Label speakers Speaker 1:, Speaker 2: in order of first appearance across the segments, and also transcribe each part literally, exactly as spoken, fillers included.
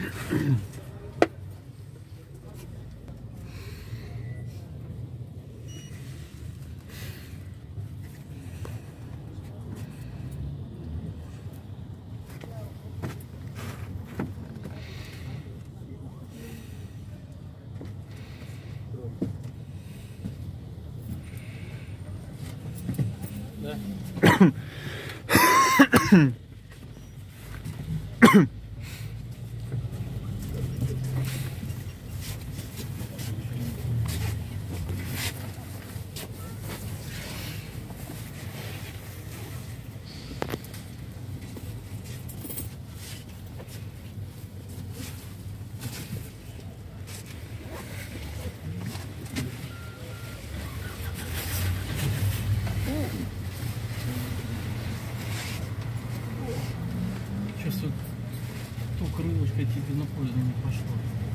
Speaker 1: Сейчас вот то крылышко тебе на пользу не пошло.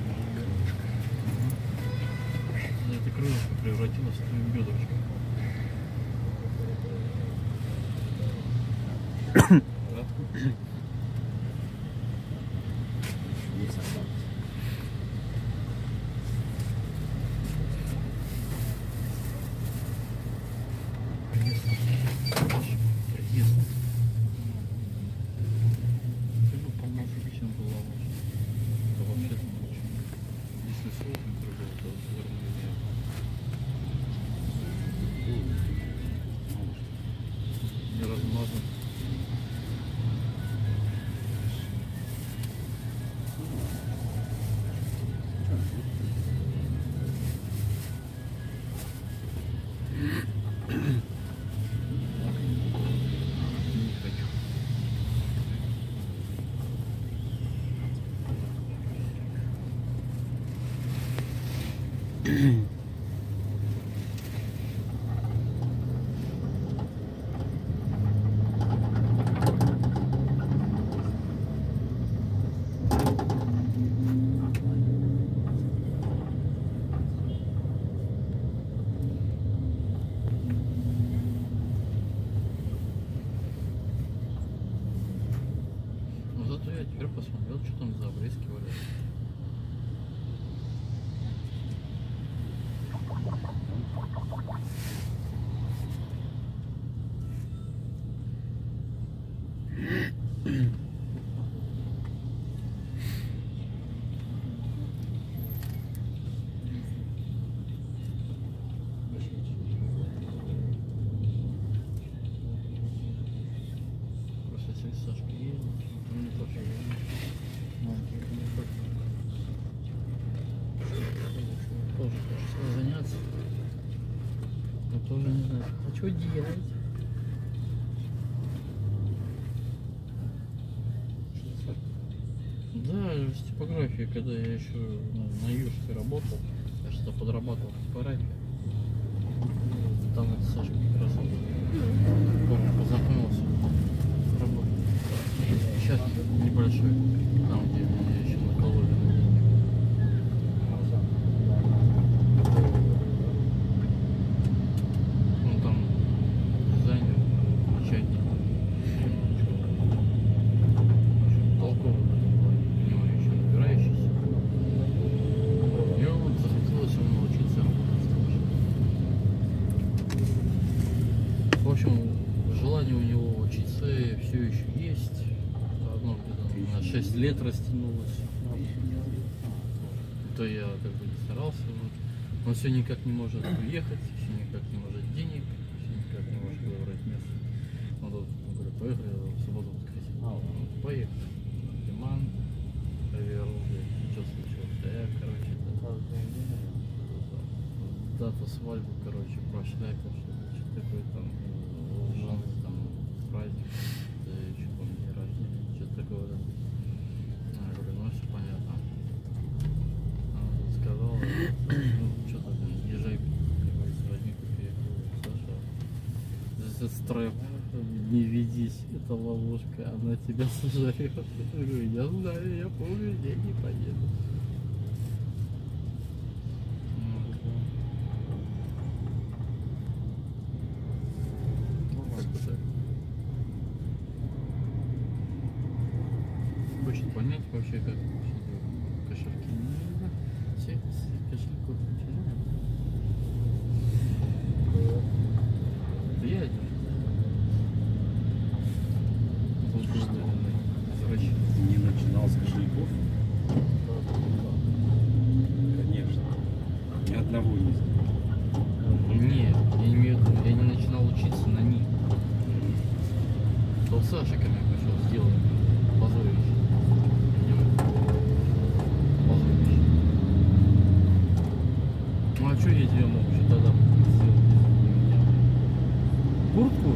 Speaker 1: За это крылышко превратилось в твою бедрышко. Я теперь посмотрел, что там за обрезки валяются. Просто если Сашка едет, то не то, что тоже хочется заняться, но тоже не знаю, а что делать? Да, с типографией, когда я еще ну, на Юрской работал, я что-то подрабатывал в типографии, там это Сашка как раз помню, познакомился, работал. Сейчас небольшой, там где меня еще накололи. В общем, желание у него учиться все еще есть. Одно где-то на шесть лет растянулось. То я как бы не старался. Он все никак не может уехать, все никак не может денег, все никак не может выбрать место. Он тут, он говорит, поехали в субботу, воскресенье. Поехали. Диман, проверил, что случилось. Да я, короче, дату свадьбы, короче, прошляпил, что-то такое там. Жены там праздник, да еще помню, день рождения, что-то такое. Да. Я говорю, ну все понятно. Она тут сказала, ну что-то там, езжай, как говорится, возьми купи. Саша, здесь стрэп, не ведись, это ловушка, она тебя сожрет. Я говорю, я знаю, я помню, я не поеду. Хочет понять вообще, как все делать. кошельку начинаем. Ты едешь? Возвращайся.
Speaker 2: Не начинал с кошельков? Конечно. Ни одного не знаю.
Speaker 1: Нет, я не имею в виду, я не начинал учиться на них. То Саша ко мне пришел, сделал позорище. Позорище. Ну а что я тебе мог еще тогда сделать, если бы меня? Куртку?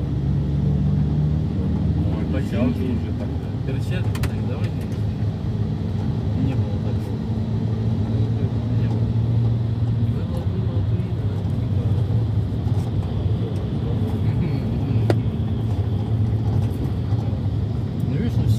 Speaker 2: Ну, обещал же уже тогда.
Speaker 1: Перчатки, так давай не было так. Не было. Было, было, было. Ну видишь, ну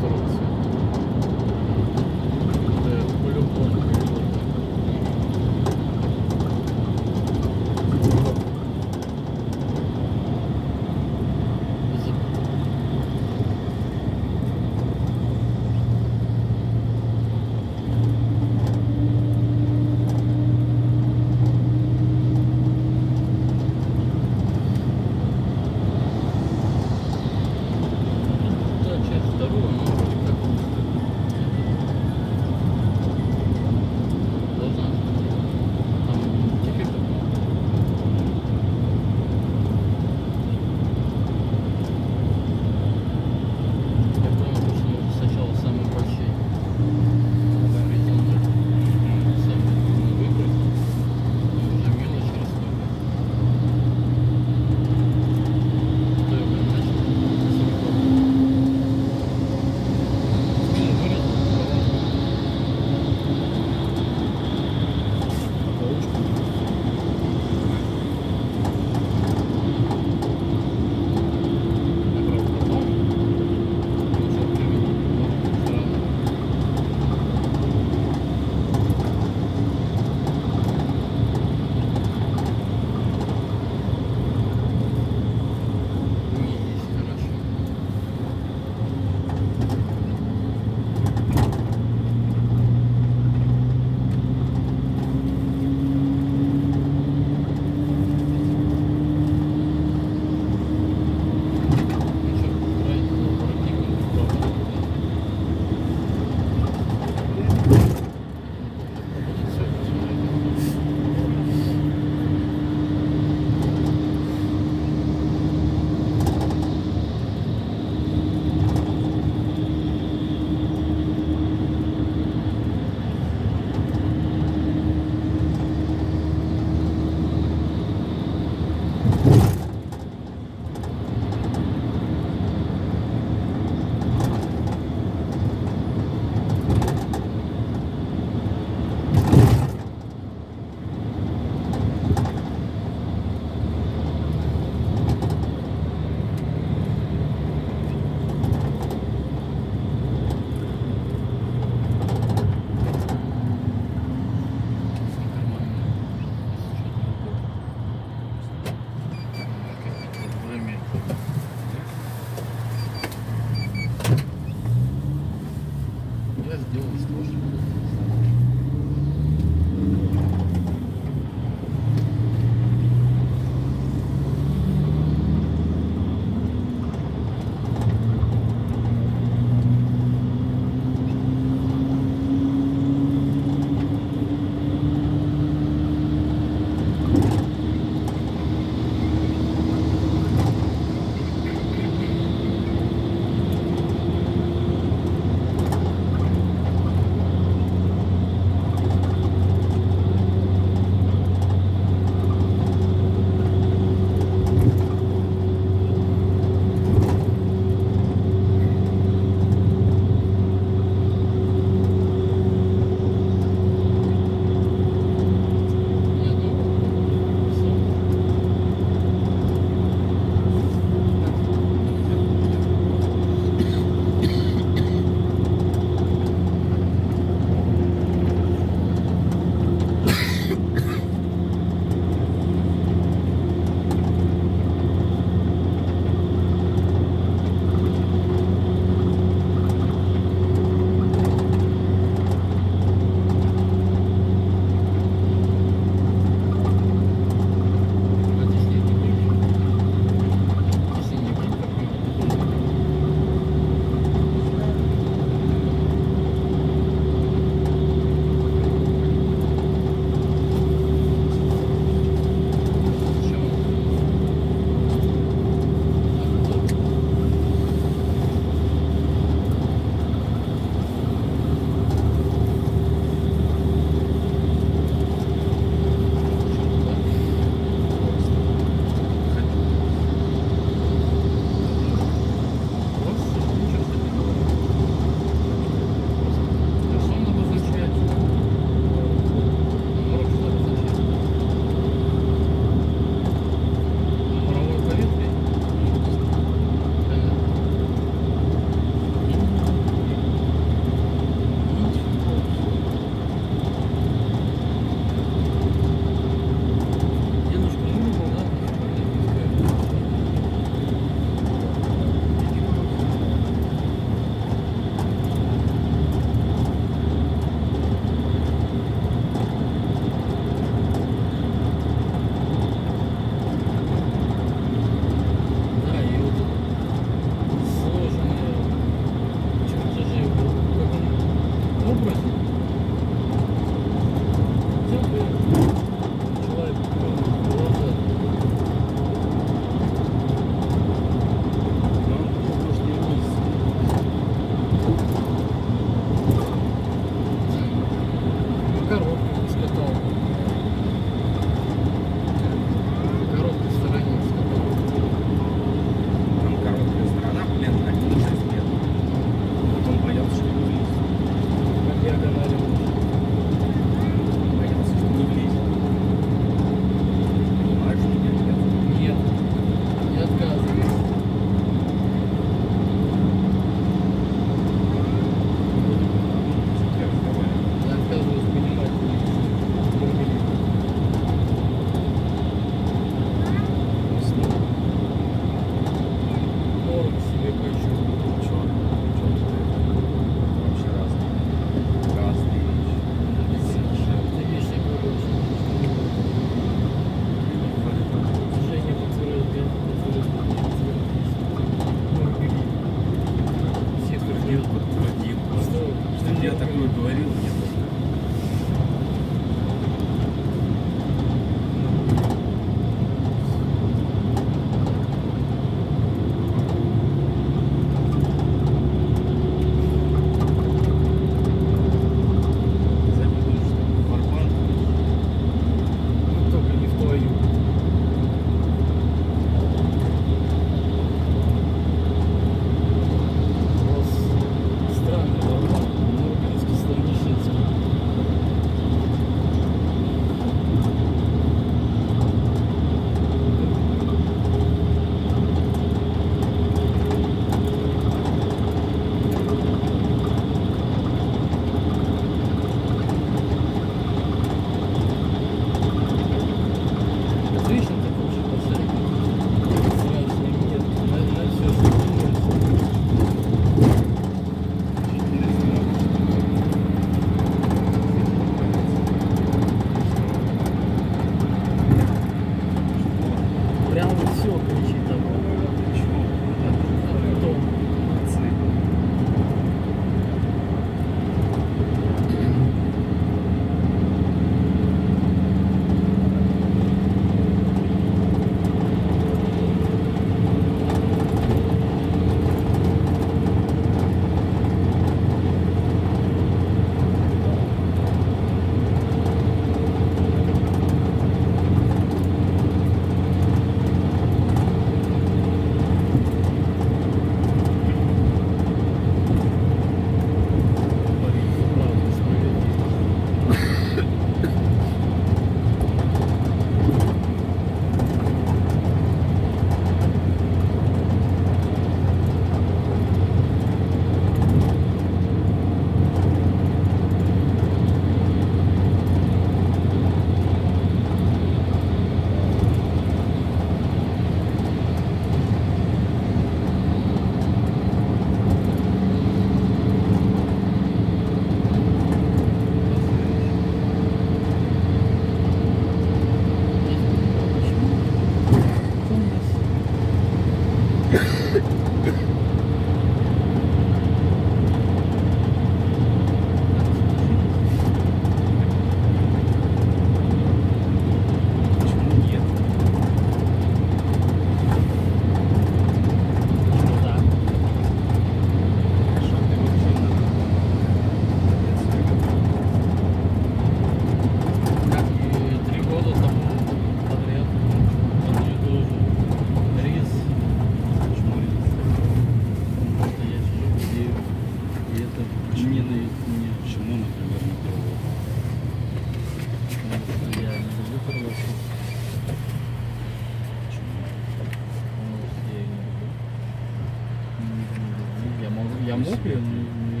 Speaker 1: клеем не, не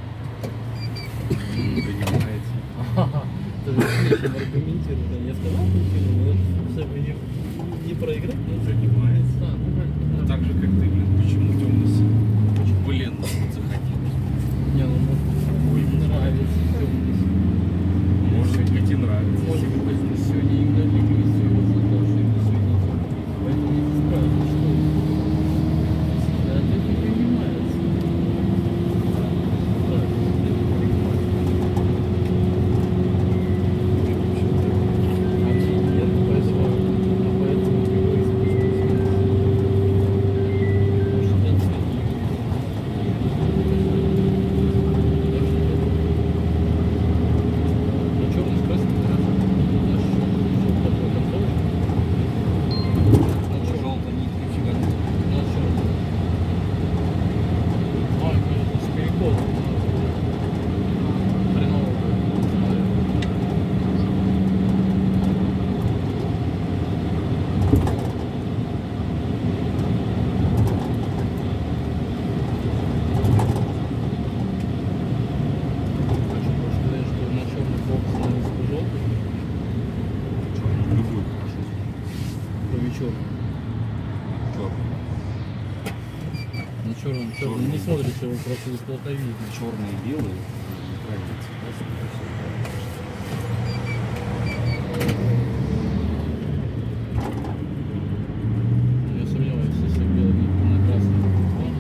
Speaker 1: ехать?
Speaker 2: Принимается.
Speaker 1: Ага, ты же слишком аргументированно. Я сказал причину, но чтобы не, не проиграть, но
Speaker 2: Занимается.
Speaker 1: Да, ну как,
Speaker 2: Ну, так же, как ты, блин, почему темно-синий? Блин, ну вот захотелось.
Speaker 1: Не, ну может
Speaker 2: Ой,
Speaker 1: мне нравится темно-синий.
Speaker 2: Может быть, и нравится.
Speaker 1: Может быть, сегодня игнорировали всего за то, что это сегодня темно. Поэтому не спрашивают, что это. Да, это не принимается. Да, это не принимается. А мне нет, поэтому, а поэтому его искусственно снять. Потому что нет цвета. Ну, черный с красным красным. Наш желтый концовочка.
Speaker 2: Желтый не нифига не.
Speaker 1: Наш черный. Ой, конечно, с переходом. Хреново. Хочу просто сказать, что на черный бокс становится желтый,
Speaker 2: Черный, любой хорошо.
Speaker 1: кроме черного.
Speaker 2: Черный.
Speaker 1: На черном, черный
Speaker 2: Черный.
Speaker 1: не смотрится, его просто плохо видно.
Speaker 2: Черный и белый. Неправильно цвета.
Speaker 1: Я сомневаюсь, если белый на красный фон.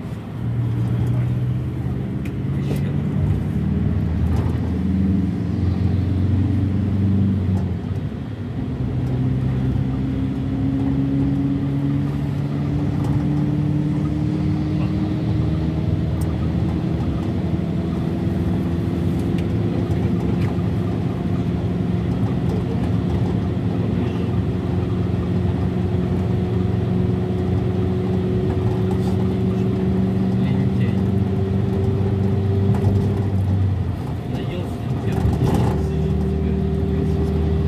Speaker 1: Лентяй. Наелся, теперь сидит, теперь наелся.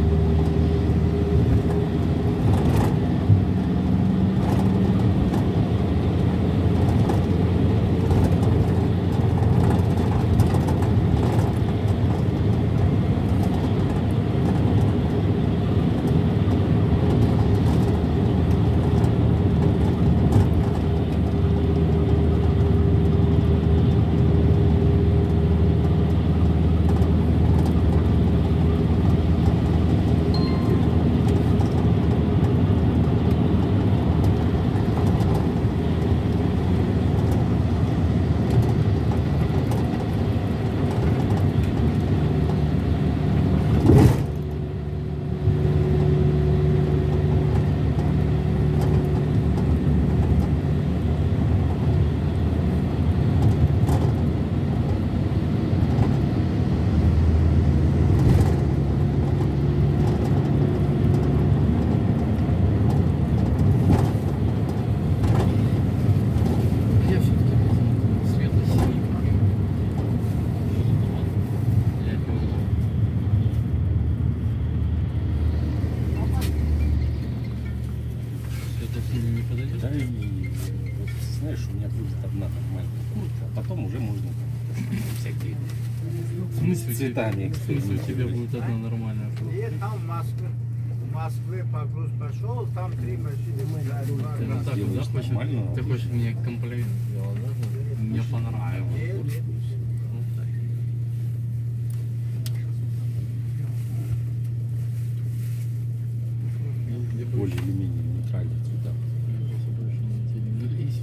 Speaker 1: Я все-таки возьму светло-синий какой-нибудь. Я беру. Светло-синий не подойдет?
Speaker 2: Да и вот, знаешь, у меня будет одна нормальная куртка, а потом уже можно там всякие
Speaker 1: В смысле, у тебя-
Speaker 2: цветами
Speaker 1: в смысле у тебя
Speaker 2: экспериментировать.
Speaker 1: будет одна нормальная фото?
Speaker 3: И там в Москве, в Москве погруз пошел, там три машины гуляют, два
Speaker 1: Ты ну
Speaker 3: раза.
Speaker 1: так, да,
Speaker 2: Делаешь
Speaker 1: хочешь,
Speaker 2: нормально.
Speaker 1: ты хочешь мне комплимент сделать, да? что Мне понравилось.
Speaker 3: Нет, нет.
Speaker 1: Ну, так. Я- я больше-
Speaker 2: более или менее нейтральные цвета.
Speaker 1: я просто больше на тебе не лезть.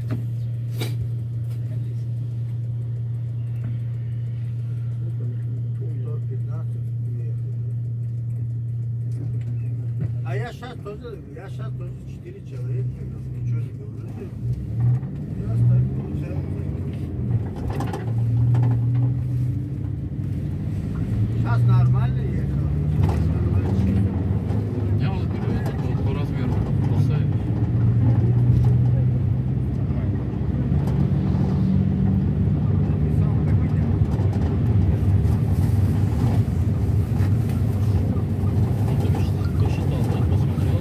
Speaker 3: сто пятнадцать. А я сейчас тоже, я сейчас тоже четыре человека, ничего не говорю. Я так получается. Сейчас нормально ехал. Нормально.
Speaker 1: Я вот говорю, это по, по размеру поставить.
Speaker 3: Сам поменял.
Speaker 1: Ну, ты посчитал, посчитал, да, посмотрел.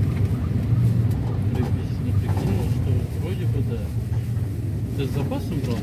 Speaker 1: Приблизительно прикинул, что вроде бы да. Ты с запасом брал?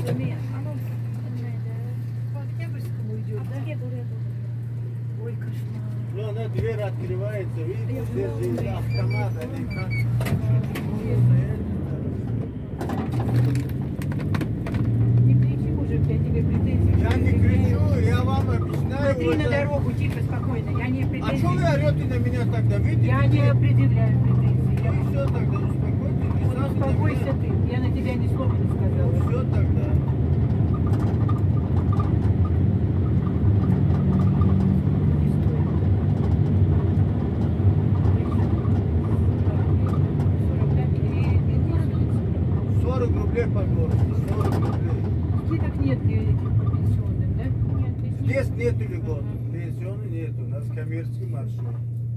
Speaker 4: Нет, оно по Октябрьскому идет, да? Ой, кошмар.
Speaker 3: Ну, она дверь открывается, видите, здесь же автомат, они как
Speaker 4: Не кричи, мужик, я тебе претензии.
Speaker 3: Я не кричу, я вам объясняю.
Speaker 4: Смотри
Speaker 3: вот
Speaker 4: на
Speaker 3: это.
Speaker 4: дорогу, тихо, спокойно. Я не
Speaker 3: А
Speaker 4: претензии.
Speaker 3: что вы орете на меня тогда? Видите?
Speaker 4: Я не предъявляю претензий. Я
Speaker 3: Ну все тогда, успокойтесь. не
Speaker 4: Вот
Speaker 3: сразу на
Speaker 4: успокойся
Speaker 3: меня.
Speaker 4: ты. Я на тебя ни слова не сказала.
Speaker 3: Все тогда.
Speaker 4: Не стоит. сорок пять и
Speaker 3: сорок рублей по городу, сорок рублей.
Speaker 4: скидок нет для этих по пенсионным, да? Нет,
Speaker 3: Здесь нету льгот, пенсионы нету, у нас коммерческий маршрут.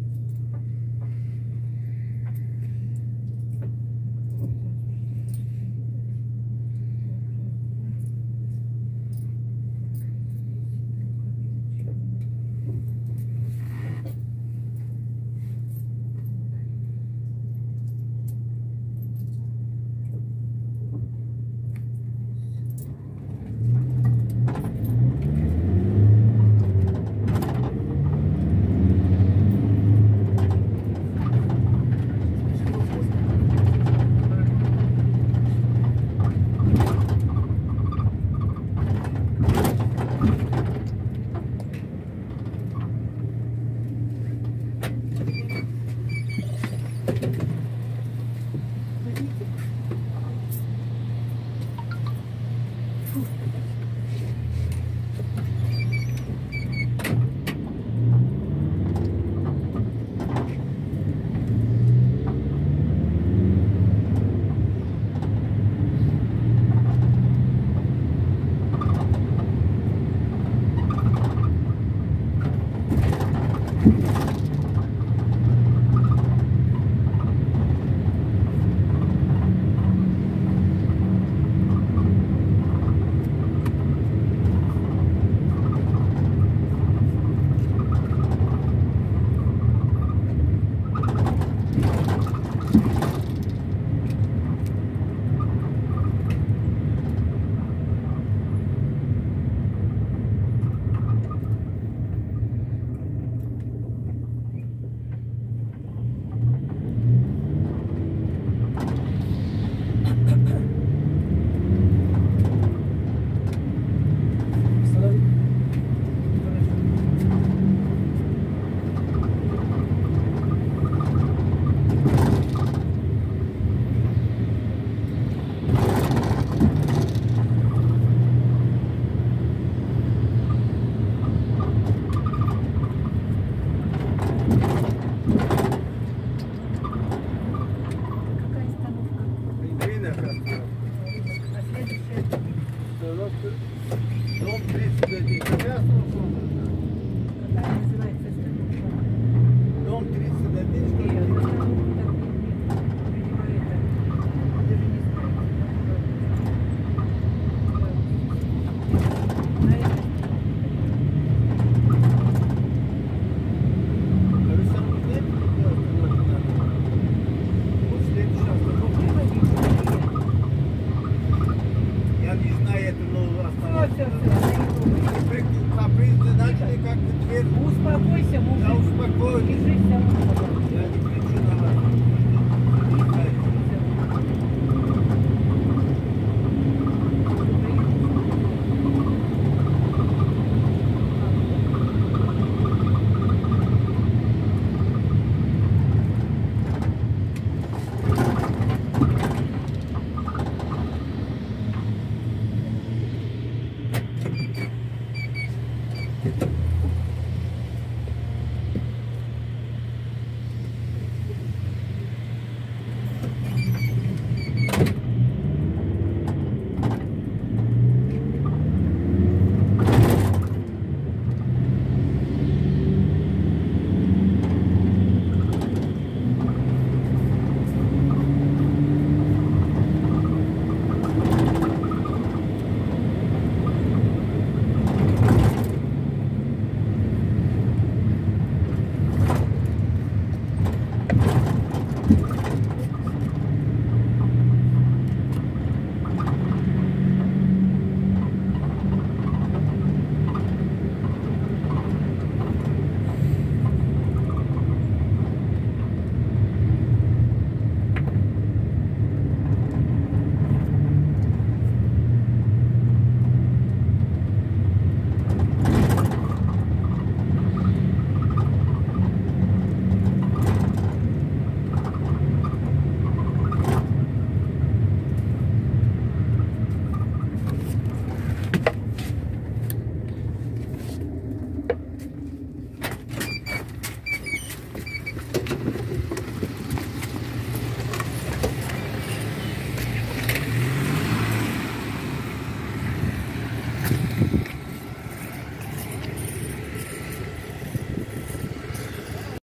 Speaker 4: Какая остановка?
Speaker 3: Литвина как-то.
Speaker 4: А следующая?
Speaker 3: Дом тридцать один. Сейчас он